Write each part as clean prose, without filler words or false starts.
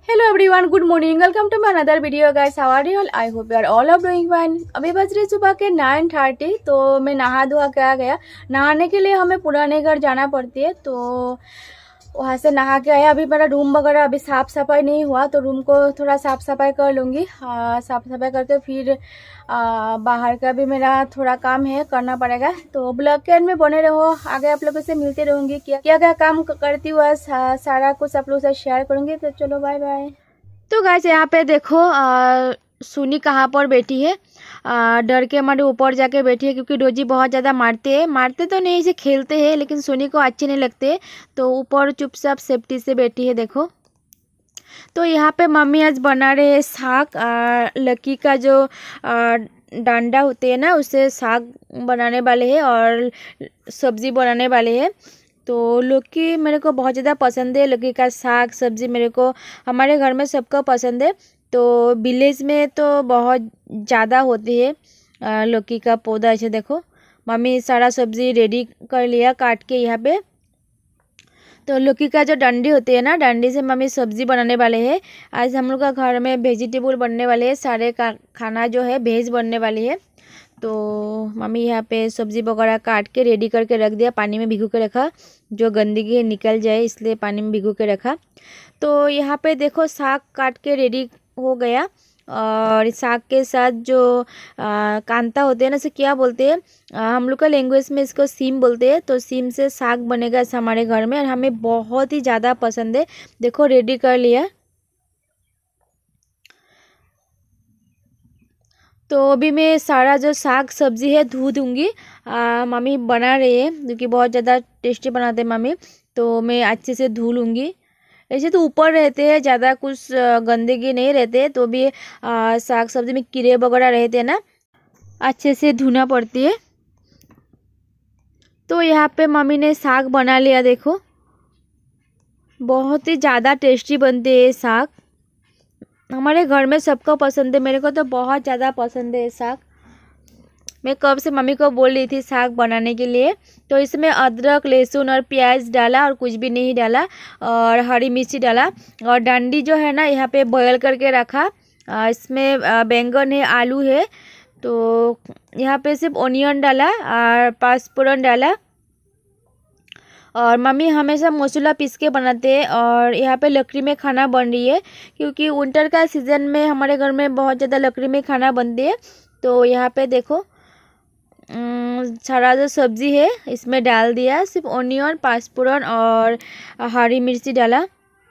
Hello everyone, good morning, welcome to my another video guys. How are you all? I hope you are all are doing fine. अभी बज रही सुबह के 9:30। तो मैं नहा धोआ के आ गया। नहाने के लिए हमें पुराने घर जाना पड़ती है, तो वहाँ से नहा के आया। अभी मेरा रूम वगैरह अभी साफ़ सफाई नहीं हुआ, तो रूम को थोड़ा साफ़ सफाई कर लूँगी। साफ़ सफाई करके फिर बाहर का भी मेरा थोड़ा काम है, करना पड़ेगा। तो ब्लॉग के एंड में बने रहो, आगे आप लोगों से मिलते रहूँगी। क्या काम करती हुआ सारा कुछ आप लोगों से शेयर करूँगी। तो चलो बाय बाय। तो गाइस यहाँ पे देखो सुनी कहाँ पर बैठी है। डर के हमारे ऊपर जाके बैठी है, क्योंकि रोजी बहुत ज़्यादा मारते तो नहीं, से खेलते हैं, लेकिन सुनी को अच्छे नहीं लगते, तो ऊपर चुपचाप सेफ्टी से बैठी है। देखो, तो यहाँ पे मम्मी आज बना रहे हैं साग। लकी का जो डंडा होते हैं ना, उससे साग बनाने वाले हैं और सब्जी बनाने वाले हैं। तो लौकी मेरे को बहुत ज़्यादा पसंद है। लौकी का साग सब्जी मेरे को, हमारे घर में सबको पसंद है। तो विलेज में तो बहुत ज़्यादा होती है लौकी का पौधा। ऐसे देखो, मम्मी सारा सब्जी रेडी कर लिया काट के यहाँ पे। तो लौकी का जो डंडी होती है ना, डंडी से मम्मी सब्जी बनाने वाले हैं। आज हम लोग का घर में वेजिटेबल बनने वाले हैं, सारे का खाना जो है वेज बनने वाली है। तो मम्मी यहाँ पे सब्जी वगैरह काट के रेडी करके रख दिया, पानी में भिगो के रखा, जो गंदगी निकल जाए इसलिए पानी में भिगो के रखा। तो यहाँ पे देखो साग काट के रेडी हो गया। और साग के साथ जो कांता होते हैं ना, इसे क्या बोलते हैं, हम लोग का लैंग्वेज में इसको सीम बोलते हैं। तो सीम से साग बनेगा हमारे घर में, और हमें बहुत ही ज़्यादा पसंद है। देखो रेडी कर लिया। तो अभी मैं सारा जो साग सब्जी है धो दूँगी। मम्मी बना रही है, क्योंकि बहुत ज़्यादा टेस्टी बनाते हैं मम्मी, तो मैं अच्छे से धो लूँगी। ऐसे तो ऊपर रहते हैं, ज़्यादा कुछ गंदगी नहीं रहते, तो भी साग सब्जी में कीड़े वगैरह रहते हैं ना, अच्छे से धोना पड़ती है। तो यहाँ पे मम्मी ने साग बना लिया। देखो, बहुत ही ज़्यादा टेस्टी बनते हैं साग, हमारे घर में सबको पसंद है। मेरे को तो बहुत ज़्यादा पसंद है साग। मैं कब से मम्मी को बोल रही थी साग बनाने के लिए। तो इसमें अदरक लहसुन और प्याज डाला, और कुछ भी नहीं डाला, और हरी मिर्ची डाला। और डंडी जो है ना, यहाँ पे बॉयल करके रखा। इसमें बैंगन है, आलू है। तो यहाँ पे सिर्फ ओनियन डाला और पाँचफोरन डाला। और मम्मी हमेशा मसाला पीस के बनाते हैं। और यहाँ पे लकड़ी में खाना बन रही है, क्योंकि विंटर का सीज़न में हमारे घर में बहुत ज़्यादा लकड़ी में खाना बनती है। तो यहाँ पे देखो सारा जो सब्ज़ी है इसमें डाल दिया, सिर्फ ओनियन पाँचफोरन और हरी मिर्ची डाला।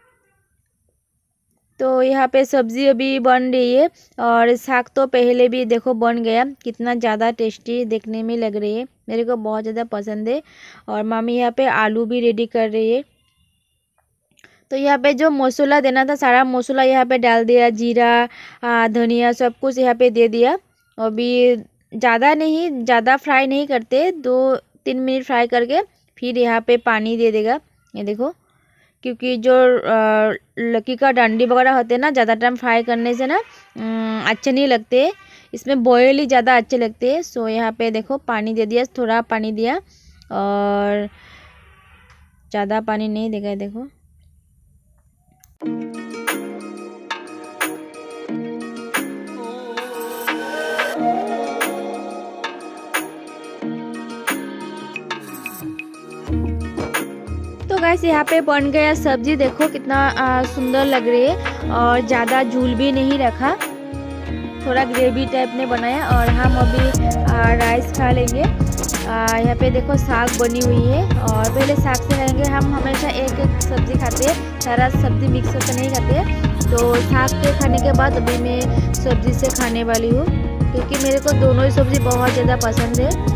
तो यहाँ पे सब्ज़ी अभी बन रही है, और साग तो पहले भी देखो बन गया। कितना ज़्यादा टेस्टी देखने में लग रही है, मेरे को बहुत ज़्यादा पसंद है। और मम्मी यहाँ पे आलू भी रेडी कर रही है। तो यहाँ पे जो मसाला देना था, सारा मसाला यहाँ पे डाल दिया, जीरा धनिया सब कुछ यहाँ पे दे दिया। अभी ज़्यादा नहीं, ज़्यादा फ्राई नहीं करते, 2-3 मिनट फ्राई करके फिर यहाँ पे पानी दे देगा। ये देखो, क्योंकि जो लौकी का डंडी वगैरह होते हैं ना, ज़्यादा टाइम फ्राई करने से ना अच्छे नहीं लगते, इसमें बॉयल ही ज़्यादा अच्छे लगते हैं। सो यहाँ पे देखो पानी दे दिया, थोड़ा पानी दिया, और ज़्यादा पानी नहीं देगा। देखो तो गाइस यहाँ पे बन गया सब्जी। देखो कितना सुंदर लग रही है, और ज़्यादा झूल भी नहीं रखा, थोड़ा ग्रेवी टाइप में बनाया। और हम अभी राइस खा लेंगे। यहाँ पे देखो साग बनी हुई है, और पहले साग से खाएंगे। हम हमेशा एक एक सब्जी खाते हैं, सारा सब्जी मिक्स होकर नहीं खाते। तो साग के खाने के बाद अभी मैं सब्जी से खाने वाली हूँ, क्योंकि मेरे को दोनों ही सब्जी बहुत ज़्यादा पसंद है।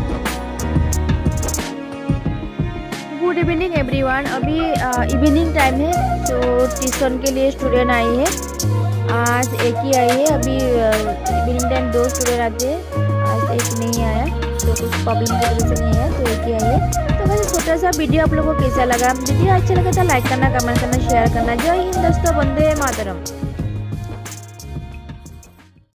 Good evening everyone. अभी इवनिंग टाइम है, तो ट्यूशन के लिए स्टूडेंट आई है। आज एक ही आई है। अभी इवनिंग टाइम 2 स्टूडेंट आते हैं, आज एक नहीं आया, तो कुछ प्रॉब्लम की वजह से नहीं आया, तो एक ही आई है। तो वैसे छोटा सा वीडियो आप लोगों को कैसा लगा? वीडियो अच्छा लगा तो लाइक करना, कमेंट करना, शेयर करना। जय हिंद दोस्तों, वंदे मातरम।